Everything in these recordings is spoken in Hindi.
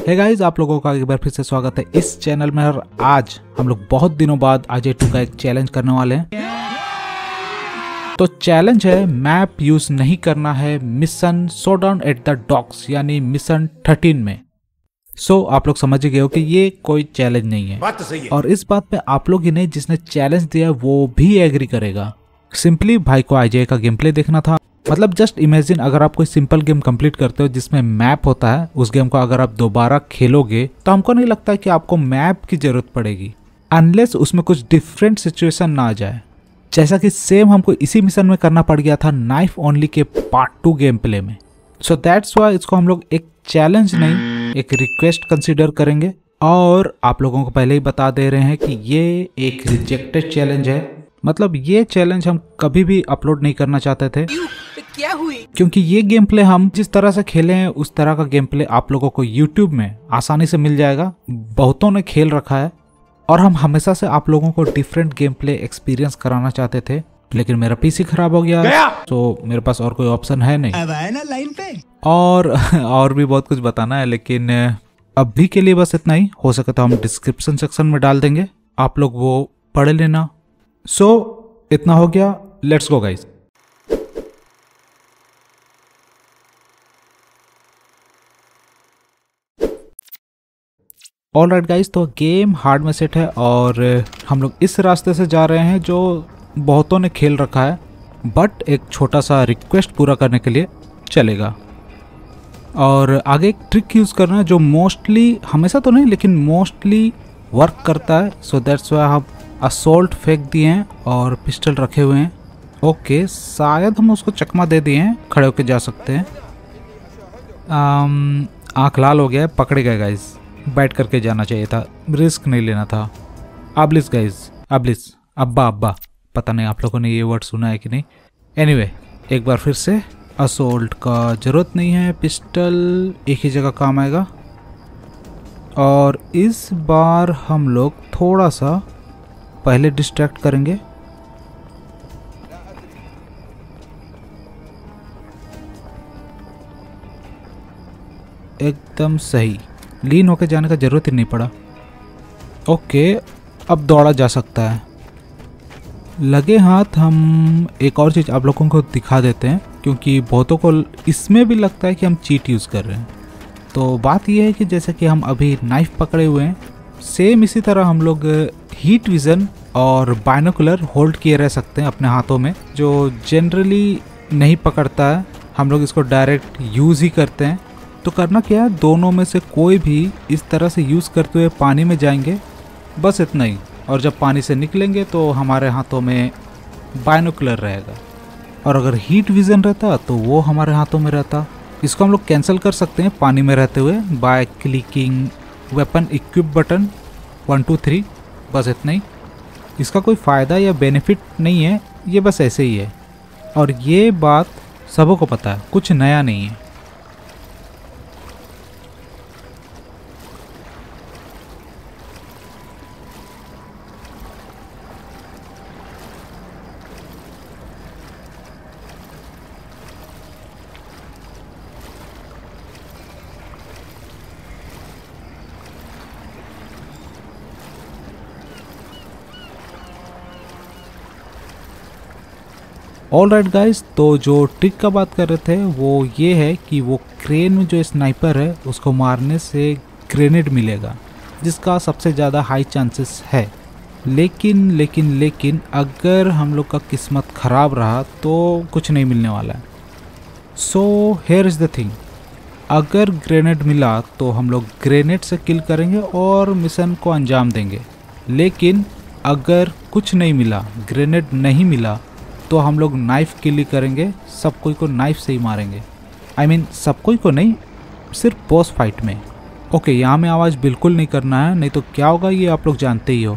हे गाइस, आप लोगों का एक बार फिर से स्वागत है इस चैनल में। और आज हम लोग बहुत दिनों बाद AJ2 का एक चैलेंज करने वाले हैं। तो चैलेंज है मैप यूज नहीं करना है mission showdown at the docks यानी मिशन 13 में। आप लोग समझ गए हो कि ये कोई चैलेंज नहीं है। बात तो सही है। और इस बात पे आप लोग ही नहीं, जिसने चैलेंज दिया वो भी एग्री करेगा। सिंपली भाई को IJ का गेम प्ले देखना था। मतलब जस्ट इमेजिन, अगर आप कोई सिंपल गेम कंप्लीट करते हो जिसमें मैप होता है, उस गेम को अगर आप दोबारा खेलोगे तो हमको नहीं लगता कि आपको मैप की जरूरत पड़ेगी, अनलेस उसमें कुछ डिफरेंट सिचुएशन ना आ जाए। जैसा कि सेम हमको इसी मिशन में करना पड़ गया था नाइफ ओनली के पार्ट 2 गेम प्ले में। सो दैट्स व्हाई इसको हम लोग एक चैलेंज नहीं, एक रिक्वेस्ट कंसीडर करेंगे। और आप लोगों को पहले ही बता दे रहे हैं कि ये एक रिजेक्टेड चैलेंज है। मतलब ये चैलेंज हम कभी भी अपलोड नहीं करना चाहते थे। क्या हुई? क्योंकि ये गेम प्ले हम जिस तरह से खेले हैं उस तरह का गेम प्ले आप लोगों को YouTube में आसानी से मिल जाएगा। बहुतों ने खेल रखा है और हम हमेशा से आप लोगों को डिफरेंट गेम प्ले एक्सपीरियंस कराना चाहते थे, लेकिन मेरा PC खराब हो गया तो मेरे पास और कोई ऑप्शन है नहीं। अब आए ना लाइन पे। और भी बहुत कुछ बताना है, लेकिन अभी के लिए बस इतना ही। हो सके तो हम डिस्क्रिप्शन सेक्शन में डाल देंगे, आप लोग वो पढ़ लेना। इतना हो गया, let's go guys. Alright guys, तो गेम हार्ड में सेट है और हम लोग इस रास्ते से जा रहे हैं जो बहुतों ने खेल रखा है, बट एक छोटा सा रिक्वेस्ट पूरा करने के लिए चलेगा। और आगे एक ट्रिक यूज़ करना है जो मोस्टली, हमेशा तो नहीं लेकिन मोस्टली वर्क करता है। सो दैट्स वाई हम असोल्ट फेंक दिए हैं और पिस्टल रखे हुए हैं। ओके, शायद हम उसको चकमा दे दिए हैं, खड़े होके जा सकते हैं। आँख लाल हो गया है, पकड़े गए गाइस। बैठ करके जाना चाहिए था, रिस्क नहीं लेना था। अब्लिस गाइस, अब्लिस, अब्बा, पता नहीं आप लोगों ने ये वर्ड सुना है कि नहीं। एनीवे, एक बार फिर से असोल्ट का ज़रूरत नहीं है, पिस्टल एक ही जगह काम आएगा। और इस बार हम लोग थोड़ा सा पहले डिस्ट्रैक्ट करेंगे। एकदम सही, लीन होके जाने का जरूरत ही नहीं पड़ा। ओके, अब दौड़ा जा सकता है। लगे हाथ हम एक और चीज़ आप लोगों को दिखा देते हैं, क्योंकि बहुतों को इसमें भी लगता है कि हम चीट यूज़ कर रहे हैं। तो बात यह है कि जैसे कि हम अभी नाइफ पकड़े हुए हैं, सेम इसी तरह हम लोग हीट विज़न और बाइनोकुलर होल्ड किए रह सकते हैं अपने हाथों में, जो जनरली नहीं पकड़ता है। हम लोग इसको डायरेक्ट यूज़ ही करते हैं। तो करना क्या है, दोनों में से कोई भी इस तरह से यूज़ करते हुए पानी में जाएंगे, बस इतना ही। और जब पानी से निकलेंगे तो हमारे हाथों में बाइनोकुलर रहेगा, और अगर हीट विज़न रहता तो वो हमारे हाथों में रहता। इसको हम लोग कैंसिल कर सकते हैं पानी में रहते हुए by clicking weapon equip button 1 2 3, बस इतना ही। इसका कोई फ़ायदा या बेनिफिट नहीं है, ये बस ऐसे ही है। और ये बात सबों को पता है, कुछ नया नहीं है। ऑलराइट गाइस, तो जो ट्रिक का बात कर रहे थे वो ये है कि वो क्रेन में जो स्नाइपर है उसको मारने से ग्रेनेड मिलेगा, जिसका सबसे ज़्यादा हाई चांसेस है। लेकिन अगर हम लोग का किस्मत ख़राब रहा तो कुछ नहीं मिलने वाला है। So here is the thing, अगर ग्रेनेड मिला तो हम लोग ग्रेनेड से किल करेंगे और मिशन को अंजाम देंगे। लेकिन अगर कुछ नहीं मिला, ग्रेनेड नहीं मिला, तो हम लोग नाइफ किल करेंगे, सब कोई को नाइफ से ही मारेंगे। I mean, सब कोई को नहीं, सिर्फ बॉस फाइट में। ओके, यहाँ में आवाज़ बिल्कुल नहीं करना है, नहीं तो क्या होगा ये आप लोग जानते ही हो।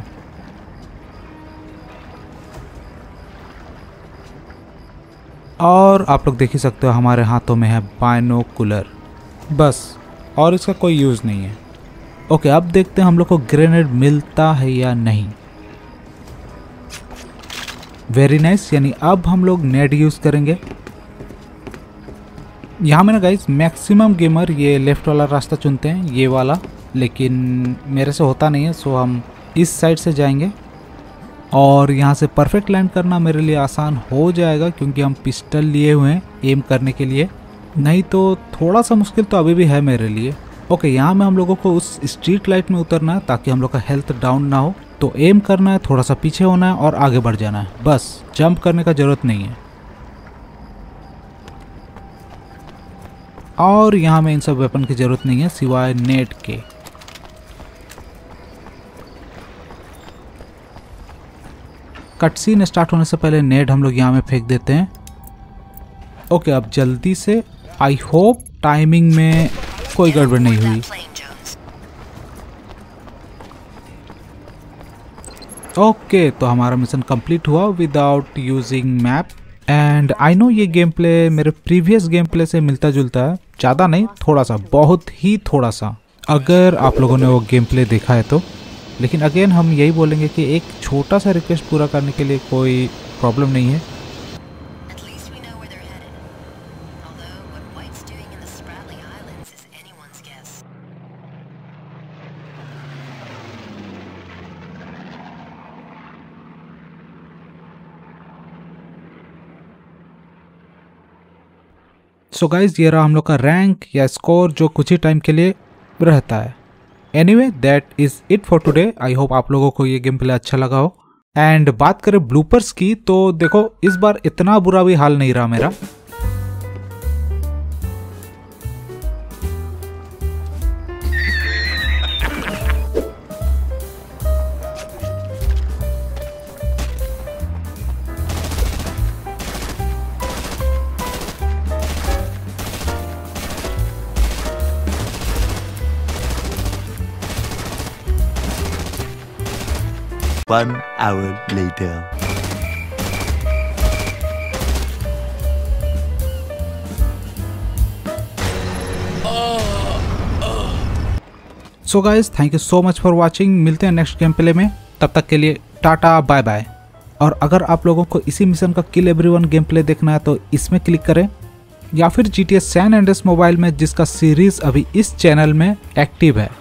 और आप लोग देख ही सकते हो हमारे हाथों में है बाइनोकुलर, बस, और इसका कोई यूज़ नहीं है। ओके, अब देखते हैं हम लोग को ग्रेनेड मिलता है या नहीं। वेरी नाइस, यानी अब हम लोग नेट यूज़ करेंगे। यहाँ में ना गाइस मैक्सिमम गेमर ये लेफ्ट वाला रास्ता चुनते हैं, ये वाला, लेकिन मेरे से होता नहीं है, सो हम इस साइड से जाएंगे और यहाँ से परफेक्ट लैंड करना मेरे लिए आसान हो जाएगा क्योंकि हम पिस्टल लिए हुए हैं एम करने के लिए। नहीं तो थोड़ा सा मुश्किल तो अभी भी है मेरे लिए। ओके, यहाँ में हम लोगों को उस स्ट्रीट लाइट में उतरना है ताकि हम लोग का हेल्थ डाउन ना हो। तो एम करना है, थोड़ा सा पीछे होना है और आगे बढ़ जाना है, बस जंप करने का जरूरत नहीं है। और यहाँ में इन सब वेपन की जरूरत नहीं है सिवाय नेट के। कटसीन स्टार्ट होने से पहले नेट हम लोग यहाँ में फेंक देते हैं। ओके, अब जल्दी से, आई होप टाइमिंग में कोई गड़बड़ नहीं हुई। ओके, तो हमारा मिशन कंप्लीट हुआ without using map. And I know ये गेम प्ले मेरे प्रीवियस गेम प्ले से मिलता जुलता है, ज़्यादा नहीं, थोड़ा सा, बहुत ही थोड़ा सा, अगर आप लोगों ने वो गेम प्ले देखा है तो। लेकिन अगेन हम यही बोलेंगे कि एक छोटा सा रिक्वेस्ट पूरा करने के लिए कोई प्रॉब्लम नहीं है। सो गाइज, ये रहा हम लोग का रैंक या स्कोर जो कुछ ही टाइम के लिए रहता है। Anyway, that is it for today. I hope आप लोगों को ये गेम प्ले अच्छा लगा हो। एंड बात करें ब्लूपर्स की तो देखो इस बार इतना बुरा भी हाल नहीं रहा मेरा। One hour later. So guys, thank you so much for watching. मिलते हैं नेक्स्ट गेम प्ले में, तब तक के लिए टाटा बाय बाय। और अगर आप लोगों को इसी मिशन का किल एवरीवन गेम प्ले देखना है तो इसमें क्लिक करें, या फिर GTA सैन एंड्रेस मोबाइल में, जिसका सीरीज अभी इस चैनल में एक्टिव है।